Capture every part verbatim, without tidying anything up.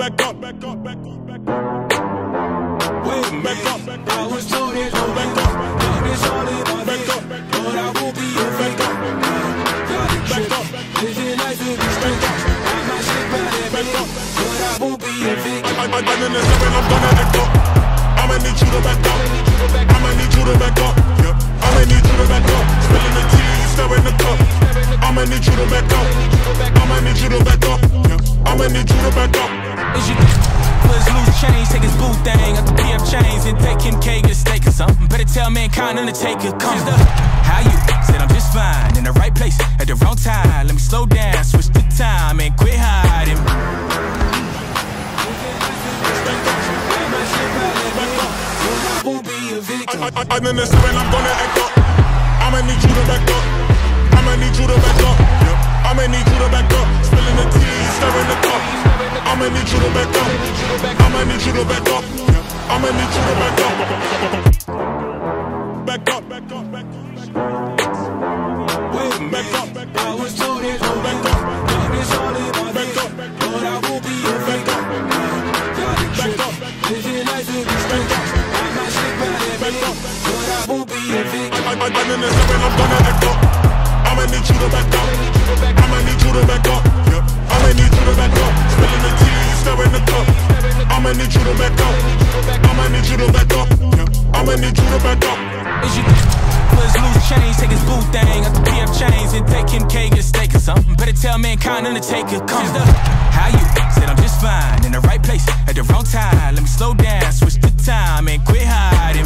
back up, back up, back up, back up. Wait, back up, back up. I was told it, go back up. Darkness all in my back up, but I won't be a back up. Back up, living life will be straight up. I might slip by that back up, but I won't be a victim. I'm in the seven, I'm gonna act up. I'ma need you to back up. I'ma need you to back up. I'ma need you to back up. Spilling the tea, stirring the cup. I'ma need you to back up. I'ma need you to back up. I'ma need you to back up. Is you was loose change, take his boo thing up the P F chains and take Kim K get steak or something. Better tell mankind undertaker, come the how you said I'm just fine in the right place at the wrong time. Let me slow down, switch the time and quit hiding. I'm in the seven, I'm gonna act up. I'ma need you to back up. I'ma need you to back up. I'ma need you to back up. Spilling the tea, stirring the cup. I'ma need you to back up. I'ma need you to back up. I'ma need you to back up. Back up, back up, back up. Wait, back up, back up. I was told it, go back up. Darkness all in my back up, but I won't be a back up. Back up, living life will be straight up. I might slip by that back up, but I won't be a victim. I'm in the seven, I'm gonna act up. I'ma need you to back up. I'ma need you to back up. I'ma need you to back up. Spilling the tea, stirring the cup. I'ma need you to back up. I'ma need you to back up. I'ma need you to back up. Is you was loose change, take his boo thing up the P F chains and take Kim K get steak or something. Better tell mankind undertaker, come the how you said I'm just fine in the right place at the wrong time. Let me slow down, switch the time and quit hiding.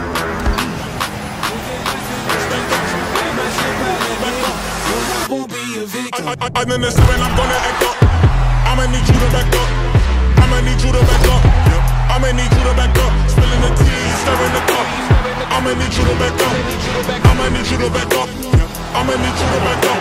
I'm in the seven, I'm gonna act up. I'ma need you to back up. I'ma need you to back up. I'ma need you to back up. Spilling the tea, stirring the cup. I'ma need you to back up. I'ma need you to back up. I'ma need you to back up.